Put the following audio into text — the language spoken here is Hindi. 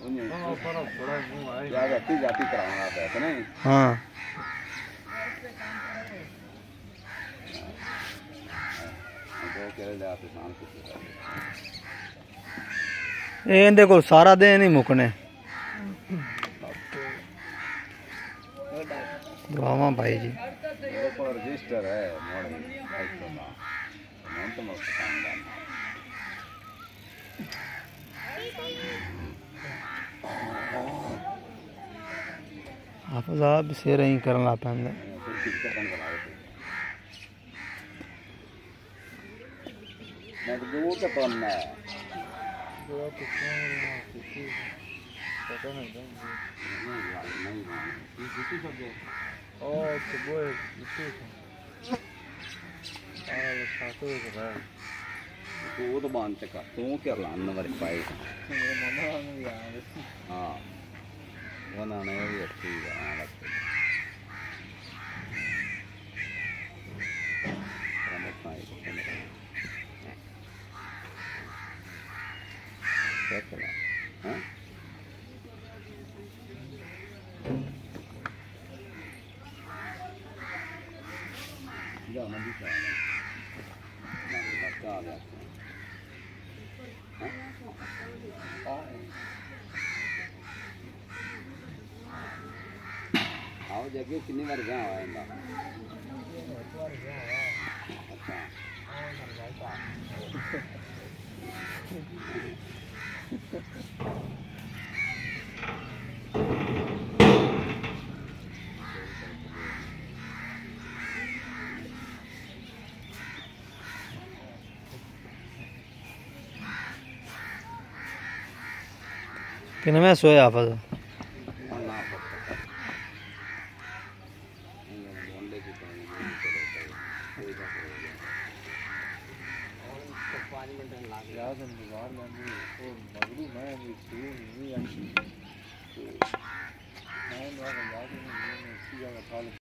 जाती जाती कराऊंगा पैसे नहीं। हाँ इहदे कोल सारा दिन ही मुकने दुआवां भाई जी। रजिस्टर है हाफिज आप सिर ही करन लग पैंदा। मैं तो दूर तक पढ़ना है वो तो बांध चका तू क्या लाने वाली पाई हाँ वो ना नहीं भी अच्छी है क्या चला हाँ जा मंदी से आ गया आओ जगह कितनी बार गया हुआ अच्छा किन्ने में सोया हाफिज